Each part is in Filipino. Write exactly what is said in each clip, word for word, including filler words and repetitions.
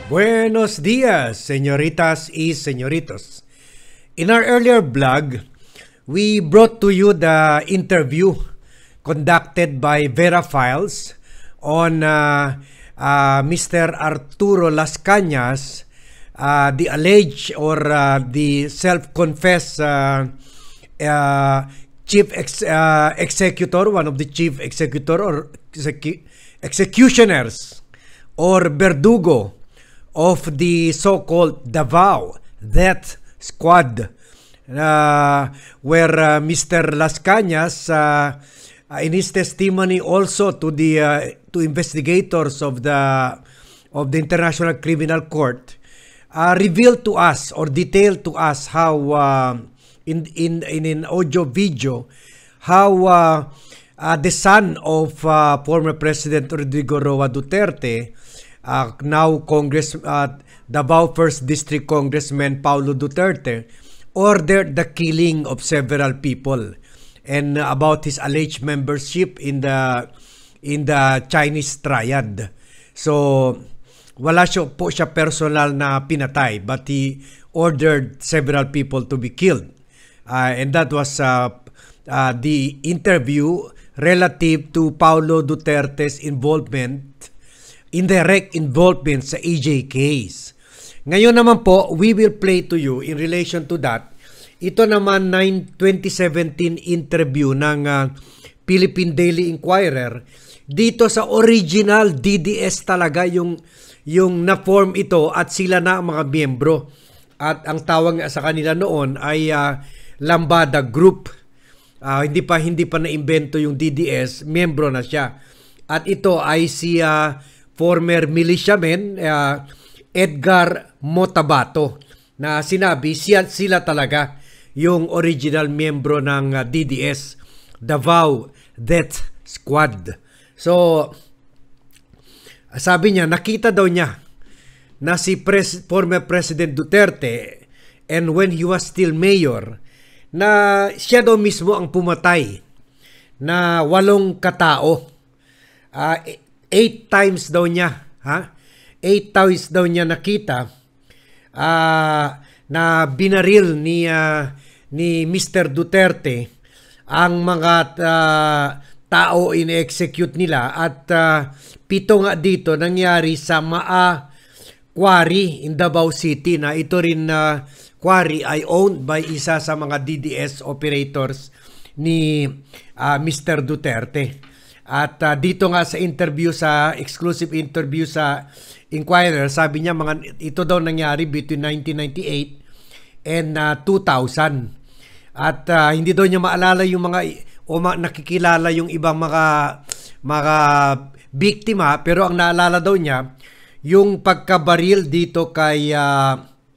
Buenos dias, señoritas y señoritos. In our earlier blog, we brought to you the interview conducted by Vera Files on uh, uh, Mister Arturo Las Cañas, uh, the alleged or uh, the self-confessed uh, uh, chief ex uh, executor, one of the chief executor or execu executioners or verdugo of the so-called Davao Death Squad, uh, where uh, Mister Las Cañas, uh, in his testimony also to the uh, to investigators of the of the International Criminal Court, uh, revealed to us or detailed to us how uh, in in in an audio video how uh, uh, the son of uh, former President Rodrigo Roa Duterte, Uh, now Congress, uh, Davao First District Congressman Paulo Duterte, ordered the killing of several people, and uh, about his alleged membership in the in the Chinese Triad. So wala siya po siya personal na pinatay, but he ordered several people to be killed, uh, and that was uh, uh, the interview relative to Paulo Duterte's involvement, indirect involvement sa E J case. Ngayon naman po, we will play to you in relation to that. Ito naman twenty seventeen interview ng uh, Philippine Daily Inquirer dito sa original D D S talaga yung yung na-form ito at sila na ang mga miyembro. At ang tawag sa kanila noon ay uh, Lambada Group. Uh, hindi pa hindi pa na-imbento yung D D S, miyembro na siya. At ito ay si uh, former militiaman uh, Edgar Motabato, na sinabi siya, sila talaga yung original miyembro ng uh, D D S, Davao Death Squad. So sabi niya, nakita daw niya na si pres former President Duterte, and when he was still mayor, na siya daw mismo ang pumatay na walong katao. Uh, Eight times daw niya, ha? Eight times daw niya nakita uh, na binaril ni uh, ni Mister Duterte ang mga uh, tao in-execute nila, at uh, pito nga dito nangyari sa Maa Quarry in Davao City, na ito rin na uh, quarry ay owned by isa sa mga D D S operators ni uh, Mister Duterte. At uh, dito nga sa interview, sa exclusive interview sa Inquirer, sabi niya mga ito daw nangyari between nineteen ninety-eight and uh, two thousand. At uh, hindi daw niya maalala yung mga o ma, nakikilala yung ibang mga mga biktima, pero ang naalala daw niya yung pagkabaril dito kay uh,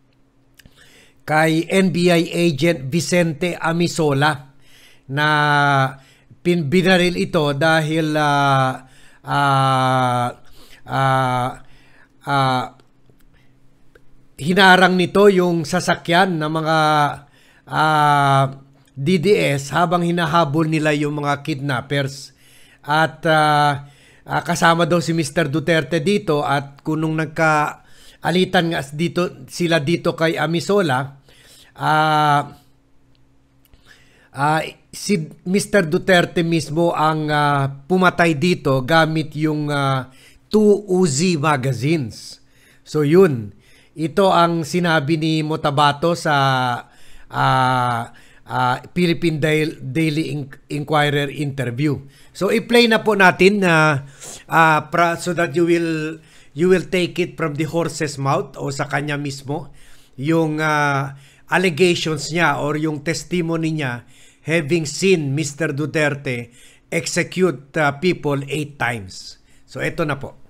kay N B I agent Vicente Amisola, na binaril ito dahil uh, uh, uh, uh, hinarang nito yung sasakyan ng mga uh, D D S habang hinahabol nila yung mga kidnappers. At uh, uh, kasama daw si Mister Duterte dito, at kunong nagkaalitan nga dito, sila dito kay Amisola, uh, uh, si Mister Duterte mismo ang uh, pumatay dito gamit yung uh, two Uzi magazines. So yun, ito ang sinabi ni Motabato sa uh, uh, Philippine Daily Inquirer interview. So i-play na po natin uh, uh, pra, so that you will you will take it from the horse's mouth, o sa kanya mismo, yung uh, allegations niya or yung testimony niya having seen Mister Duterte execute uh, people eight times. So ito na po.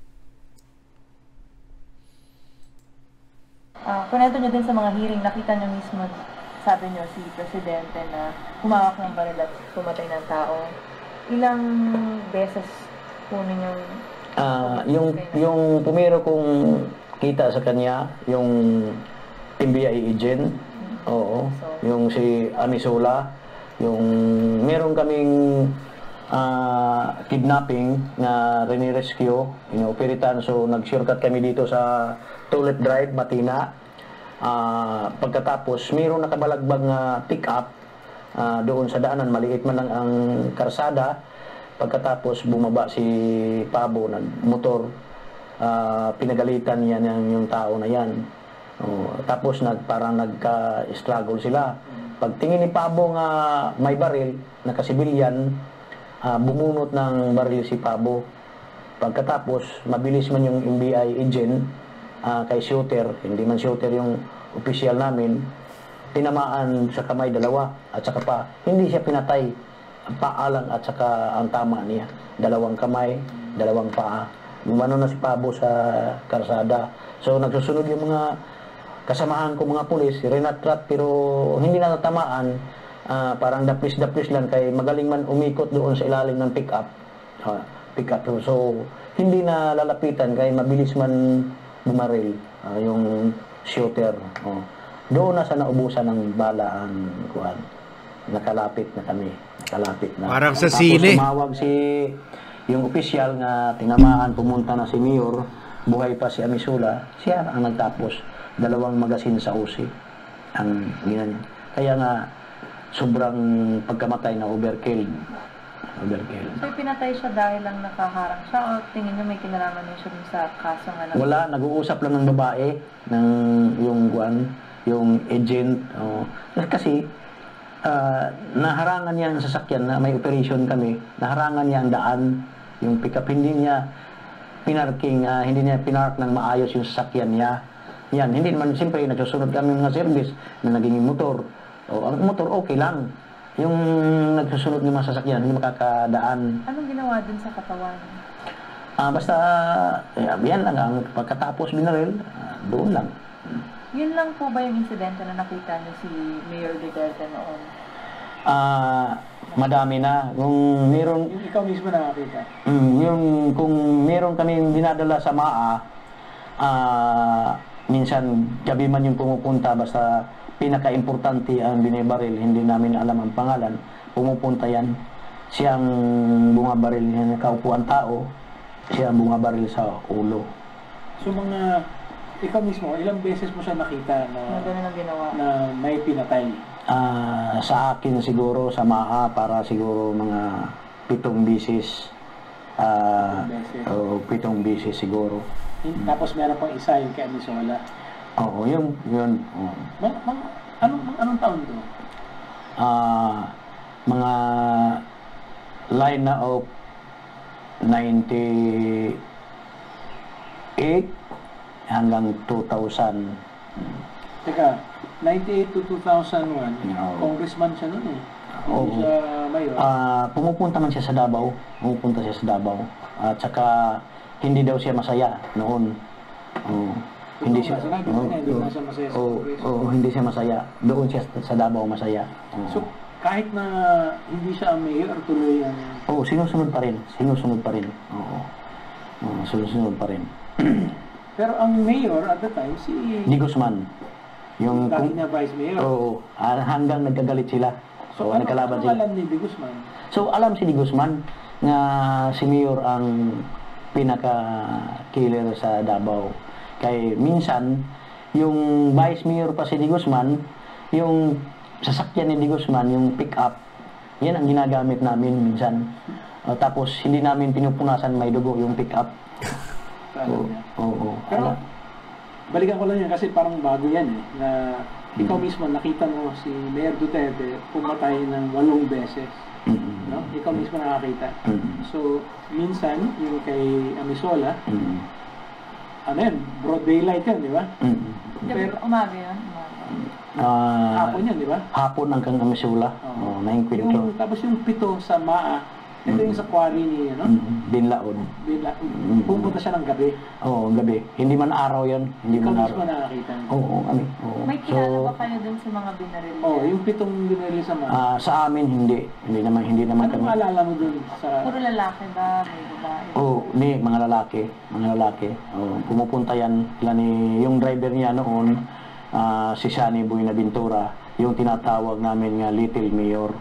Uh, kunento nyo din sa mga hearing, nakita nyo mismo, sabi nyo, si Presidente na humawak ng baril at pumatay ng tao. Ilang beses po ninyong... Uh, yung, yung pumiro kong kita sa kanya, yung N B I agent, mm-hmm. Oo, so, yung si Amisola, yung meron kaming ah, kidnapping na rinirescue, inooperitan. So nag-shortcut kami dito sa Tulip Drive, Matina. Ah, pagkatapos, mayroong nakabalagbag na pick-up ah, doon sa daanan, maliit man lang ang karsada. Pagkatapos bumaba si Pabo ng motor, ah, pinagalitan niya ng yung tao na yan. Oh, tapos nag, parang nagka-struggle sila. Pagtingin ni Pabo nga may baril, nakasibilyan, uh, bumunot ng baril si Pabo. Pagkatapos, mabilis man yung M B I agent uh, kay shooter, hindi man shooter yung opisyal namin, tinamaan sa kamay dalawa at saka pa, hindi siya pinatay. Ang paa lang at saka ang tama niya. Dalawang kamay, dalawang paa. Umano na si Pabo sa karsada. So nagsusunod yung mga kasamahan ko mga pulis, rinat-rat pero hindi na natamaan. Uh, parang dapis-dapis lang kay magaling man umikot doon sa ilalim ng pick-up. Uh, pick-up. So hindi na lalapitan kay mabilis man bumaril uh, yung shooter. Uh, doon na sa naubusan ng bala ang kuhan. Nakalapit na kami. Nakalapit na. Parang sa Tapos sine. tumawag si yung opisyal nga tinamaan, pumunta na si Mayor, buhay pa si Amisula, siya ang nagtapos. Dalawang magasin sa U C ang ginanyan. Kaya nga, sobrang pagkamatay na overkill. Overkill. So, pinatay siya dahil lang nakaharang siya o tingin niyo may kinalaman niya siya dun sa kaso nga? Na- Wala, nag-uusap lang ng babae, ng yung guan, yung agent. Oh. Kasi, uh, naharangan niya ang sasakyan na may operation kami, naharangan niya ang daan, yung pick-up, hindi niya pinarking, uh, hindi niya pinark ng maayos yung sasakyan niya. Yan, hindi naman, siyempre, nagsusunod kami mga service na naging motor. O, ang motor, okay lang. Yung nagsusunod ng mga sasakyan, hindi makakadaan. Anong ginawa dun sa katawan? Ah, basta, eh, yan lang, ang pagkatapos binaril, ah, doon lang. Yun lang po ba yung insidente na nakita niyo si Mayor Duterte noon? Ah, madami na. Kung meron, Yung ikaw mismo nakakita. mm, yung, kung meron kaming dinadala sa M A A, ah, minsan, gabi man yung pumupunta, basta pinaka-importante ang binibaril, hindi namin alam ang pangalan, pumupunta yan. Siyang bungabaril, yung nakaupo ang tao, siya ang bungabaril sa ulo. So mga, ikaw mismo, ilang beses mo siya nakita Na na, gano'n ang ginawa? na may pinatay? Ah, sa akin siguro, sa M A A, para siguro mga pitong bisis. Ah, Pitong beses. o pitong bisis siguro. Tapos meron pang isa yung kay Amisola. Oo, yun, yun. oo. Ma, ma, anong, anong taon to? Ah, mga line na of ninety-eight hanggang two thousand. Teka, ninety-eight to two thousand one, Oo. congressman siya noon eh. Oo. Hindi siya mayor. Ah, pumupunta man siya sa Davao. Pumupunta siya sa Davao. At saka hindi daw siya masaya noon. Oo. Hindi siya. Sinabi Oo, mo na, hindi oo. na siya masaya sa Oo, Congress. oo, hindi siya masaya. Doon siya sa Davao masaya. Oo. So, kahit na hindi siya ang mayor, tuloy ang... Oo, sinusunod pa rin. Sinusunod pa rin. Oo. Oo, sinusunod pa rin. Pero ang mayor at the time, si... Di Guzman. Yung Dati na vice mayor. Oo, ah, hanggang nagkagalit sila. So, Oo, ano, nagkalaban ano sila. alam ni Di Guzman? So, alam si Di Guzman na si Mayor ang pinaka-killer sa Davao. Kaya minsan, yung Vice Mayor pa si Di Guzman, yung sasakyan ni Di Guzman, yung pick-up, yan ang ginagamit namin minsan. Uh, tapos, hindi namin pinupunasan may dugo yung pick-up. Alam Oo, niya. oo. Pero, Alam. balikan ko lang yan kasi parang bago yan eh, na ikaw mismo nakita mo si Mayor Duterte pumatay ng walong beses. Mm-mm. No? Ikaw mismo nakakita. Mm-mm. So, minsan, yung kay Amisola, Mm-mm. ano yan, broad daylight yan, di ba? Mm-mm. Gabi, Pero- umaga yun? Umaga. Ah, Hapon yan, di ba? hapon hanggang Amisula. Oo. Oh, na-inkwento. Yung, tapos yung pito sa M A A, ito yung sa quarry ni, ano? Mm, Binlaod. Bila, Mm. pupunta siya ng gabi. Oo, gabi. Hindi man araw yan. Hindi Ikaw man mismo araw. nakakita. Oo, kami. Oo. May kilala ba kayo dun sa mga binaril? Oh, yung pitong binili sa M A A. Ah, sa amin, hindi. Hindi naman, hindi naman Anong kami. maalala mo dun sa... Puro lalaki ba? May babae? Oo, hindi. Mga lalaki. Mga lalaki. Oo, pumupunta yan. Sila ni, yung driver niya noon, ah, si Shani Buenaventura, yung tinatawag namin nga Little Mayor.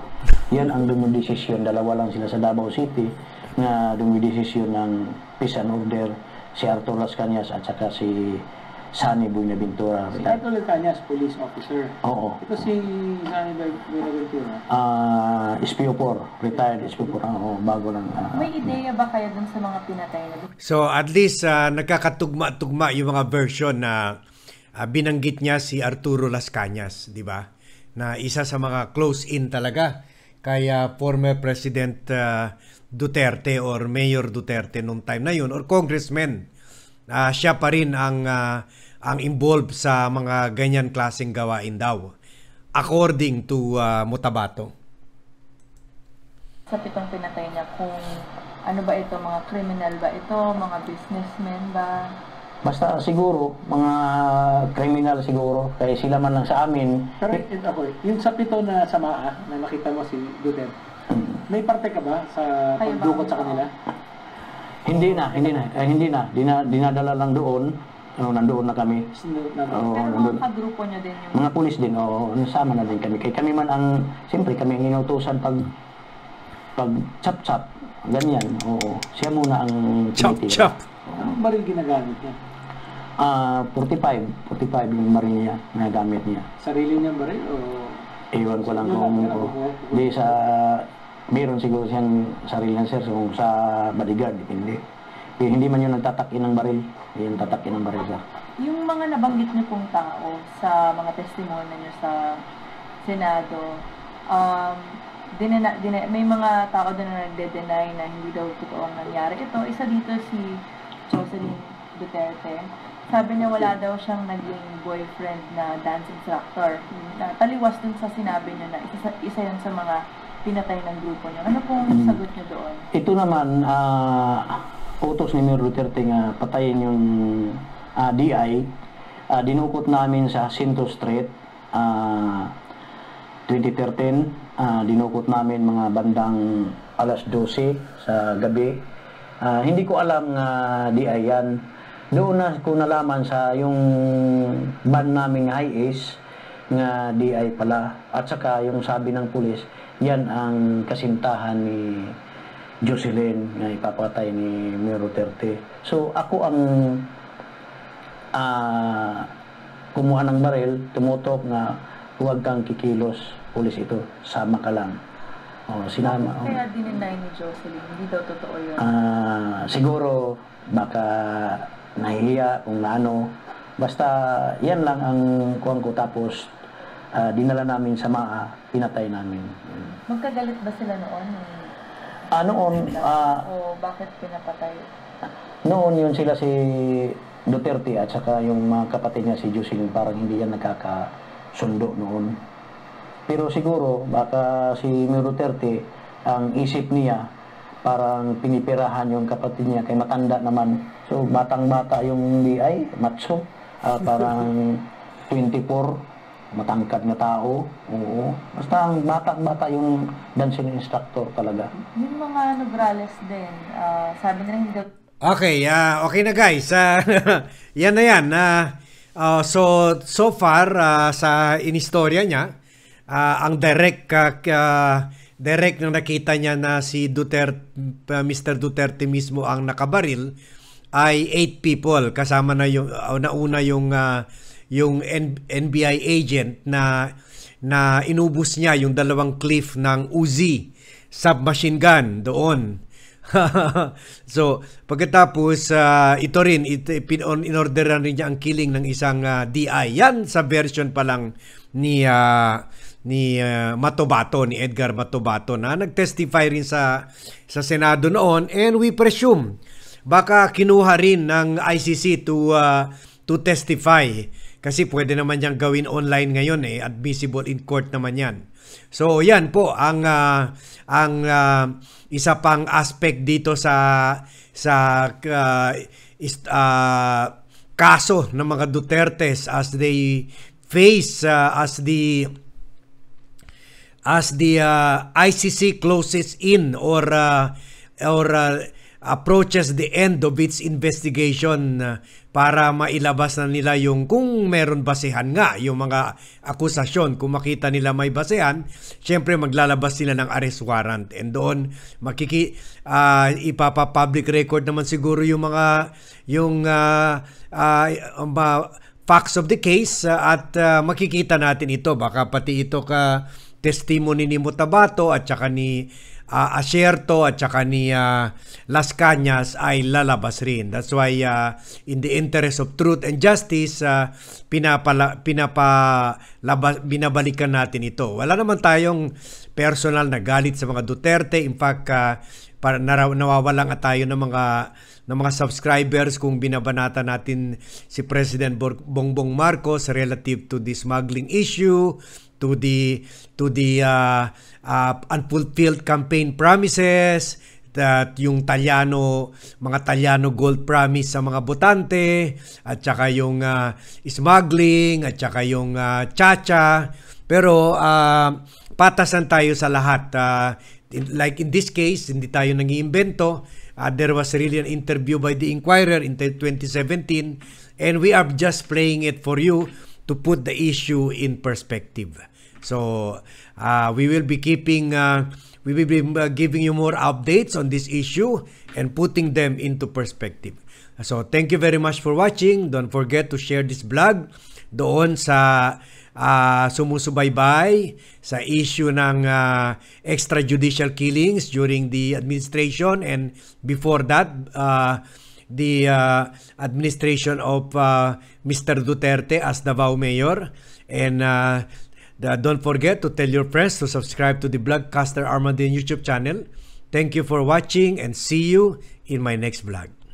Yan ang dumidesisyon. Dalawa lang sila sa Davao City na dumidesisyon ng peace and order, si Arthur Las Cañas at saka si Sunny Buenaventura. Si Arthur Las Cañas, police officer. Oo. Ito si Sunny Buenaventura. Ah, S P O four, retired S P O four. Oo, bago lang. ah, May ideya ba kayo dun sa mga pinatay na So at least uh, nagkakatugma-tugma yung mga version na uh, binanggit niya si Arturo Las Cañas, di ba? Na isa sa mga close-in talaga kay uh, former President uh, Duterte or Mayor Duterte nung time na yun or congressman. Uh, siya pa rin ang uh, ang involved sa mga ganyan klaseng gawain daw according to uh, Mutabato. sa pitong pinatay niya, kung ano ba ito, mga criminal ba ito, mga businessmen ba? Basta siguro, mga kriminal siguro, kaya sila man lang sa amin. Pero it, ako, yung sa pito na samaa na nakita mo si Duterte, may parte ka ba sa Kayo ba? pagdukot sa kanila? Hindi na, hindi na, eh, hindi na, Dina, dinadala lang doon, ano, nandoon na kami. Sino na Oo, Pero nandun. mga kagrupo niyo din yung... Mga pulis din, oo, nasama na din kami. Kaya kami man ang, siyempre kami ang inutusan pag, pag chap-chap, ganyan, oo. Siya muna ang tumitira. Chop-chop. Anong baril ginagamit niya? Ah, forty-five, forty-five yung maril niya, na gamit niya. Sarili niyang baril o... Ewan ko lang Wala, kung, wala, kung wala. di sa, meron siguro siyang sarili ng sir, kung sa bodyguard, depende. Eh, hindi man yung nagtatakin ng baril, yung tatakin ng baril sir. Yung mga nabanggit niyo pong tao sa mga testimony niyo sa Senado, um, dinena, dine, may mga tao doon na nagde-deny na hindi daw totoo ang nangyari. Ito, isa dito si Jocelyn Duterte. Sabi niya wala daw siyang naging boyfriend na dance instructor. Na, taliwas dun sa sinabi niyo na isa, isa yun sa mga pinatay ng grupo niyo. Ano pong Hmm. sagot niyo doon? Ito naman, ah, utos ni Mayor Duterte nga patayin yung ah, D I. Ah, dinukot namin sa Jacinto Street, ah, twenty thirteen. Ah, dinukot namin mga bandang alas dose sa gabi. Ah, hindi ko alam nga D I yan. Doon na ko nalaman sa yung ban naming high ace nga D I pala. At saka yung sabi ng pulis, yan ang kasintahan ni Jocelyn na ipapatay ni Mayor Duterte. So ako ang ah, kumuha ng baril, tumutok na huwag kang kikilos, pulis ito, sama ka lang. Oh, sinama. Oh. Kaya dininay ni Jocelyn, hindi daw totoo yun. Ah, siguro baka nahihiya kung ano. Basta yan lang ang kuwan ko, tapos ah, dinala namin sa M A A, pinatay namin. Magkagalit ba sila noon? Ah, noon, ah, O bakit pinapatay? noon yun sila si Duterte at saka yung mga kapatid niya si Jocelyn, parang hindi yan nagkakasundo noon. Pero siguro baka si Mayor Duterte ang isip niya parang pinipirahan yung kapatid niya kay matanda naman. So batang-bata yung D I, macho, ah, parang twenty-four, matangkad na tao. Oo. Basta ang batang-bata yung dancing instructor talaga. Yung mga Nograles din, ah, sabi nila hindi daw Okay, ah, okay na guys. Ah, yan na yan. Ah, ah, so so far ah, sa inistorya niya, ah, ang direct ah, ka- direct na nakita niya na si Duterte, ah, Mister Duterte mismo ang nakabaril ay eight people, kasama na yung uh, nauna yung ah, yung N- NBI agent na na inubos niya yung dalawang clip ng Uzi submachine gun doon. So, pagkatapos, uh, ito rin, it, pinon, inorderan rin niya ang killing ng isang uh, D I. Yan sa version pa lang ni, uh, ni uh, Matobato, ni Edgar Matobato, na nag-testify rin sa, sa Senado noon. And we presume, baka kinuha rin ng I C C to, uh, to testify. Kasi pwede naman niyang gawin online ngayon eh, admissible in court naman yan. So yan po ang uh, ang uh, isa pang aspect dito sa sa uh, is, uh, kaso ng mga Dutertes as they face uh, as the as the uh, I C C closes in or uh, or uh, approaches the end of its investigation uh, para mailabas na nila yung kung meron basehan nga yung mga akusasyon. Kung makita nila may basehan, syempre maglalabas sila ng arrest warrant, and doon makiki uh, ipapa-public record naman siguro yung mga yung uh, uh, uh, facts of the case, uh, at uh, makikita natin ito, baka pati ito ka testimony ni Mutabato at saka ni uh, Asierto at saka ni uh, Las Cañas ay lalabas rin. That's why uh, in the interest of truth and justice, uh, pinapala, pinapalabas, binabalikan natin ito. Wala naman tayong personal na galit sa mga Duterte. In fact, uh, para nawawalan nga tayo ng mga ng mga subscribers kung binabanata natin si President Bongbong Marcos relative to the smuggling issue, to the to the uh, uh, unfulfilled campaign promises, that yung Talyano, mga Talyano gold promise sa mga botante, at saka yung uh, smuggling, at saka yung uh, chacha. Pero uh, patasan tayo sa lahat. Uh, like in this case, hindi tayo nang-iimbento. Uh, there was really an interview by the Inquirer in twenty seventeen, and we are just playing it for you to put the issue in perspective. So uh, we will be keeping, uh, we will be uh, giving you more updates on this issue and putting them into perspective. So thank you very much for watching. Don't forget to share this vlog doon sa uh, sumusubaybay sa issue ng uh, extrajudicial killings during the administration and before that, uh, the uh, administration of uh, Mister Duterte as Davao Mayor. And uh, the, don't forget to tell your friends to subscribe to the Vlogcaster Armadillo YouTube channel. Thank you for watching and see you in my next vlog.